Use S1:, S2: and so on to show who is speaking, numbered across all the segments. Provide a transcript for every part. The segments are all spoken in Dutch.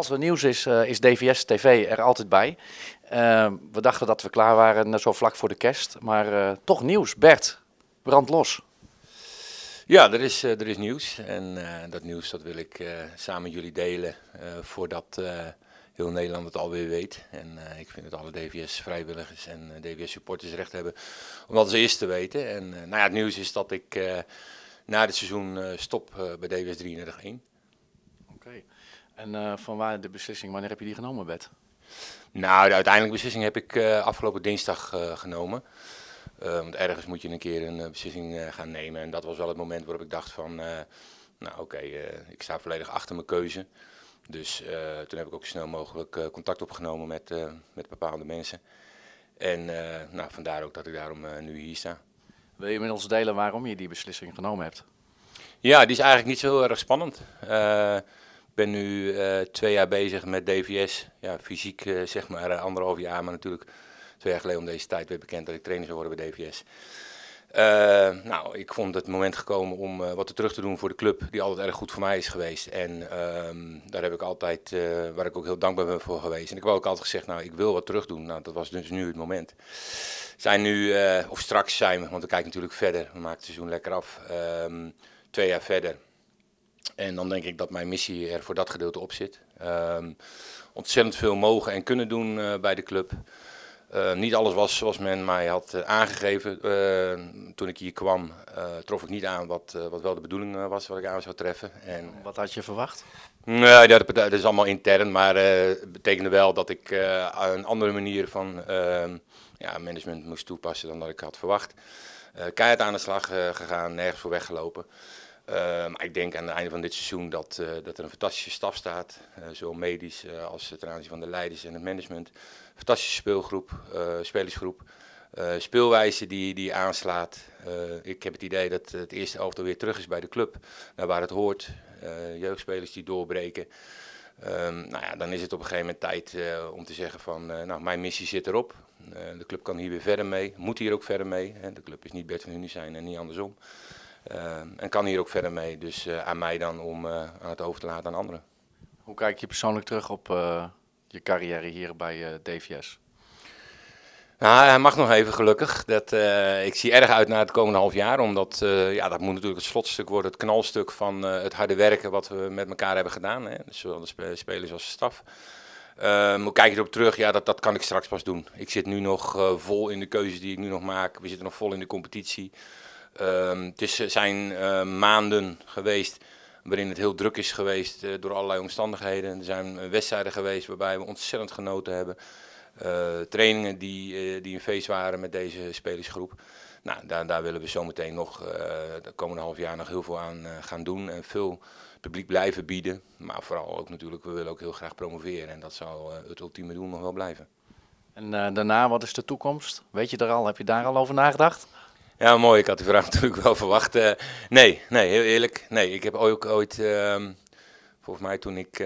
S1: Als er nieuws is, is DVS TV er altijd bij. We dachten dat we klaar waren, net zo vlak voor de kerst. Maar toch nieuws. Bert, brand los.
S2: Ja, er is nieuws. En dat nieuws dat wil ik samen met jullie delen voordat heel Nederland het alweer weet. En ik vind dat alle DVS-vrijwilligers en DVS-supporters recht hebben om dat als eerste te weten. En nou ja, het nieuws is dat ik na dit seizoen stop bij DVS 33-1.
S1: Oké. En vanwaar de beslissing, wanneer heb je die genomen, Bert?
S2: Nou, de uiteindelijke beslissing heb ik afgelopen dinsdag genomen. Want ergens moet je een keer een beslissing gaan nemen. En dat was wel het moment waarop ik dacht van, nou oké, ik sta volledig achter mijn keuze. Dus toen heb ik ook zo snel mogelijk contact opgenomen met bepaalde mensen. En nou, vandaar ook dat ik daarom nu hier sta.
S1: Wil je met ons delen waarom je die beslissing genomen hebt?
S2: Ja, die is eigenlijk niet zo heel erg spannend. Ik ben nu 2 jaar bezig met DVS. Ja, fysiek zeg maar 1,5 jaar, maar natuurlijk 2 jaar geleden om deze tijd werd bekend dat ik trainer zou worden bij DVS. Nou, ik vond het moment gekomen om wat terug te doen voor de club die altijd erg goed voor mij is geweest. En daar heb ik altijd, waar ik ook heel dankbaar ben voor geweest. En ik heb ook altijd gezegd, nou ik wil wat terug doen. Nou, dat was dus nu het moment. Zijn nu, of straks zijn we, want we kijken natuurlijk verder. We maken het seizoen lekker af. 2 jaar verder. En dan denk ik dat mijn missie er voor dat gedeelte op zit. Ontzettend veel mogen en kunnen doen bij de club. Niet alles was zoals men mij had aangegeven. Toen ik hier kwam trof ik niet aan wat wel de bedoeling was wat ik aan zou treffen. En,
S1: Wat had je verwacht?
S2: nee, dat is allemaal intern, maar het betekende wel dat ik een andere manier van ja, management moest toepassen dan dat ik had verwacht. Keihard aan de slag gegaan, nergens voor weggelopen. Maar ik denk aan het einde van dit seizoen dat er een fantastische staf staat, zowel medisch als ten aanzien van de leiders en het management. Fantastische speelgroep, spelersgroep, speelwijze die aanslaat. Ik heb het idee dat het eerste elftal weer terug is bij de club, naar waar het hoort. Jeugdspelers die doorbreken. Nou ja, dan is het op een gegeven moment tijd om te zeggen van, nou mijn missie zit erop. De club kan hier weer verder mee, moet hier ook verder mee. De club is niet Bert van Hunestein en niet andersom. En kan hier ook verder mee, dus aan mij dan om aan het over te laten aan anderen.
S1: Hoe kijk je persoonlijk terug op je carrière hier bij DVS?
S2: Nou, hij mag nog even gelukkig. Ik zie erg uit naar het komende half jaar, omdat ja, dat moet natuurlijk het slotstuk worden, het knalstuk van het harde werken wat we met elkaar hebben gedaan. Hè. Dus zowel de spelers als de staf. Hoe kijk je erop terug? Ja, dat kan ik straks pas doen. Ik zit nu nog vol in de keuzes die ik nu nog maak. We zitten nog vol in de competitie. Het zijn maanden geweest waarin het heel druk is geweest door allerlei omstandigheden. Er zijn wedstrijden geweest waarbij we ontzettend genoten hebben. Trainingen die een feest waren met deze spelersgroep. Nou, daar willen we zometeen nog de komende half jaar nog heel veel aan gaan doen. En veel publiek blijven bieden. Maar vooral ook natuurlijk, we willen ook heel graag promoveren. En dat zou het ultieme doel nog wel blijven.
S1: En daarna, wat is de toekomst? Weet je er al? Heb je daar al over nagedacht?
S2: Ja, mooi. Ik had die vraag natuurlijk wel verwacht. Nee, heel eerlijk. Nee, ik heb ook ooit, volgens mij toen ik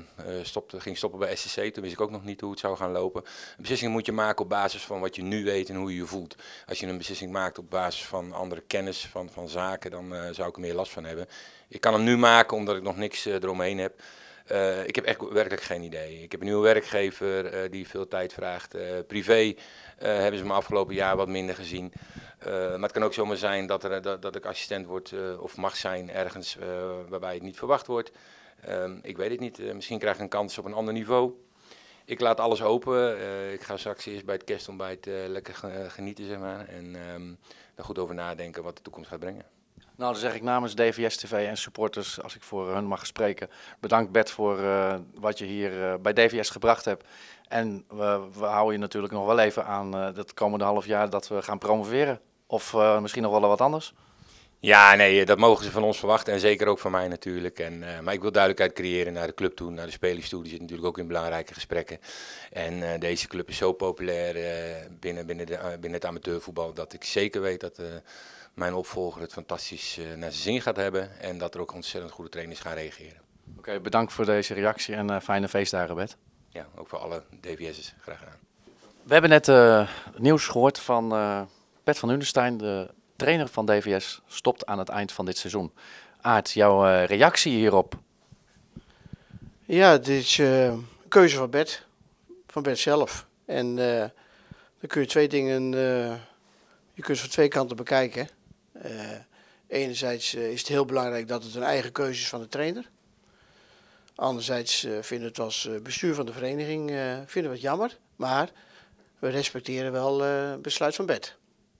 S2: ging stoppen bij SCC, toen wist ik ook nog niet hoe het zou gaan lopen. Een beslissing moet je maken op basis van wat je nu weet en hoe je je voelt. Als je een beslissing maakt op basis van andere kennis van zaken, dan zou ik er meer last van hebben. Ik kan hem nu maken omdat ik nog niks eromheen heb. Ik heb echt werkelijk geen idee. Ik heb een nieuwe werkgever die veel tijd vraagt. Privé hebben ze me afgelopen jaar wat minder gezien. Maar het kan ook zomaar zijn dat ik assistent word of mag zijn ergens waarbij het niet verwacht wordt. Ik weet het niet. Misschien krijg ik een kans op een ander niveau. Ik laat alles open. Ik ga straks eerst bij het kerstontbijt lekker genieten, zeg maar. En daar goed over nadenken wat de toekomst gaat brengen.
S1: Nou, dan zeg ik namens DVS TV en supporters, als ik voor hun mag spreken, bedankt Bert voor wat je hier bij DVS gebracht hebt. En we houden je natuurlijk nog wel even aan het komende half jaar dat we gaan promoveren. Of misschien nog wel wat anders.
S2: Ja, nee, dat mogen ze van ons verwachten en zeker ook van mij natuurlijk. Maar ik wil duidelijkheid creëren naar de club toe, naar de spelers toe. Die zitten natuurlijk ook in belangrijke gesprekken. En deze club is zo populair binnen het amateurvoetbal dat ik zeker weet dat mijn opvolger het fantastisch naar zijn zin gaat hebben. En dat er ook ontzettend goede trainers gaan reageren.
S1: Oké, bedankt voor deze reactie en fijne feestdagen, Bert.
S2: Ja, ook voor alle DVS'ers. Graag gedaan.
S1: We hebben net nieuws gehoord van Bert van Hunestein, de trainer van DVS, stopt aan het eind van dit seizoen. Aart, jouw reactie hierop?
S3: Ja, dit is een keuze van Bert zelf. En dan kun je twee dingen, je kunt het van twee kanten bekijken. Enerzijds is het heel belangrijk dat het een eigen keuze is van de trainer. Anderzijds vinden we het als bestuur van de vereniging vinden we het jammer, maar we respecteren wel het besluit van Bert.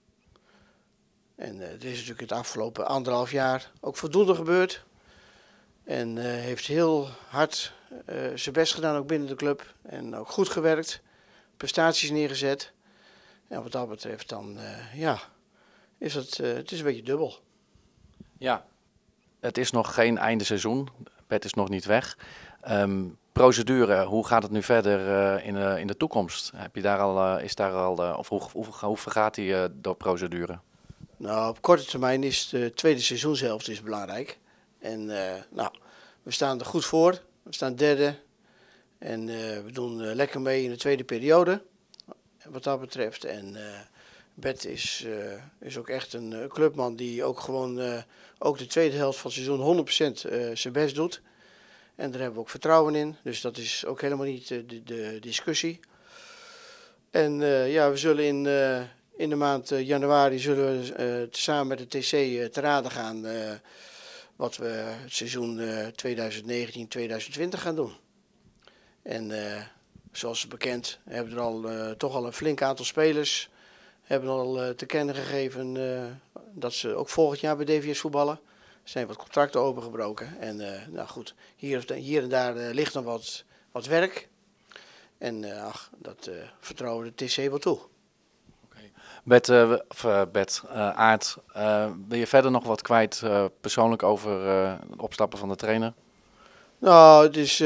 S3: En er is natuurlijk het afgelopen 1,5 jaar ook voldoende gebeurd. En heeft heel hard zijn best gedaan ook binnen de club. En ook goed gewerkt. Prestaties neergezet. En wat dat betreft dan, is het is een beetje dubbel.
S1: Ja, het is nog geen einde seizoen. Bert is nog niet weg. Procedure, hoe gaat het nu verder in de toekomst? Heb je daar al, of hoe vergaat die door procedure?
S3: Nou, op korte termijn is de tweede seizoenshelft is belangrijk. En we staan er goed voor. We staan derde. En we doen lekker mee in de tweede periode. Wat dat betreft. En Bert is ook echt een clubman die ook gewoon ook de tweede helft van het seizoen 100% zijn best doet. En daar hebben we ook vertrouwen in. Dus dat is ook helemaal niet de discussie. En we zullen in de maand januari zullen we samen met de TC te raden gaan wat we het seizoen 2019-2020 gaan doen. En zoals bekend hebben er al toch al een flink aantal spelers hebben al te kennen gegeven dat ze ook volgend jaar bij DVS voetballen. Er zijn wat contracten opengebroken. En goed, hier en daar ligt nog wat werk. En dat vertrouwen we de TC wel toe.
S1: Bert, Aart, wil je verder nog wat kwijt persoonlijk over het opstappen van de trainer?
S3: Nou, het is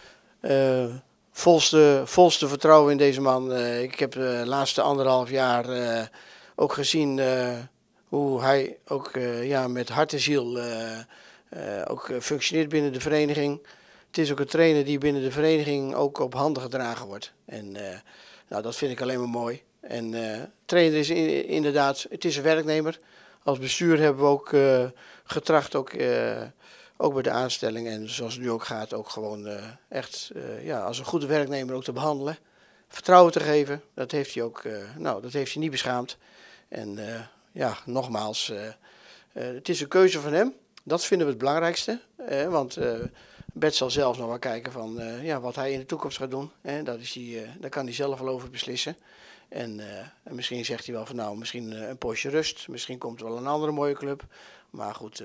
S3: volste vertrouwen in deze man. Ik heb de laatste 1,5 jaar ook gezien hoe hij ook met hart en ziel ook functioneert binnen de vereniging. Het is ook een trainer die binnen de vereniging ook op handen gedragen wordt. En dat vind ik alleen maar mooi. En trainer is inderdaad, het is een werknemer. Als bestuur hebben we ook getracht, ook bij de aanstelling en zoals het nu ook gaat, ook gewoon echt als een goede werknemer ook te behandelen. Vertrouwen te geven, dat heeft hij ook, dat heeft hij niet beschaamd. En nogmaals, het is een keuze van hem. Dat vinden we het belangrijkste. Want Bert zal zelf nog wel kijken van wat hij in de toekomst gaat doen. Daar kan hij zelf wel over beslissen. En misschien zegt hij wel van misschien een poosje rust. Misschien komt er wel een andere mooie club. Maar goed,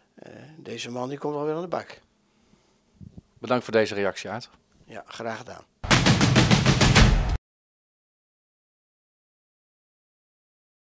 S3: deze man die komt wel weer aan de bak.
S1: Bedankt voor deze reactie, Aart.
S3: Ja, graag gedaan.